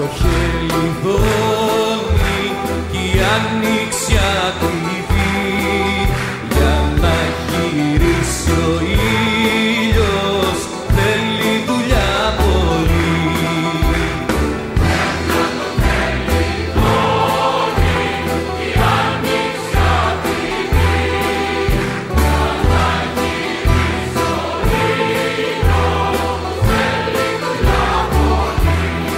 το χελιδόνι κι η ανοιξιά κρυβή, για να γυρίσει ο ήλιος θέλει δουλειά πολύ. Για το χελιδόνι κι η ανοιξιά κρυβή, για να γυρίσει ο ήλιος θέλει δουλειά πολύ.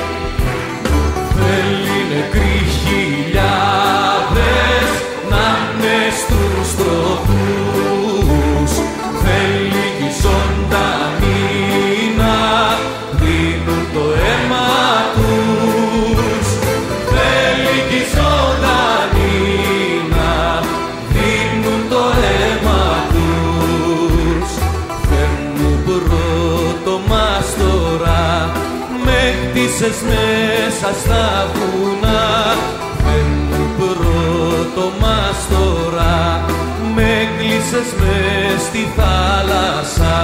Θέλει νεκροί χιλιάδες να μνε στους τροχούς, θέλει κι ζωντανοί να δίνουν το αίμα τους, θέλει κι ζωντανοί να δίνουν το αίμα τους. Φέρνουν πρώτο μας τώρα, με χτίσες μέσα στα βουνά. Φέρνουν πρώτο μας τώρα, με κλείσες μες στη θάλασσα.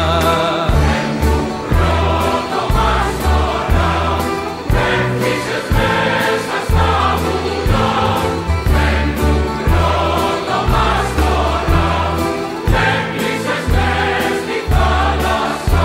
Πρώτο μας τώρα, με χτίσες μέσα στα βουνά. Φέρνουν πρώτο μας τώρα, με κλείσες μες στη θάλασσα.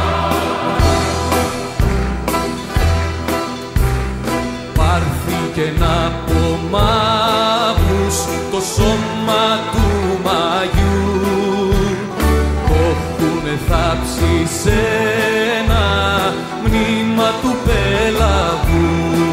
Πάρθηκε από μαύρους το σώμα του μαγιού, το έχουνε θάψει σε ένα μνήμα του πέλαγου.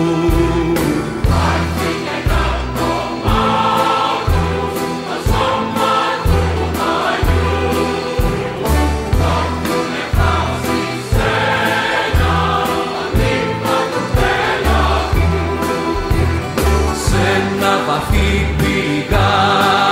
Πάρθηκε από μαύρους το σώμα του μαγιού, το έχουνε θάψει σε ένα μνήμα του πέλαγου. Σε ένα βαθύ πηγάδι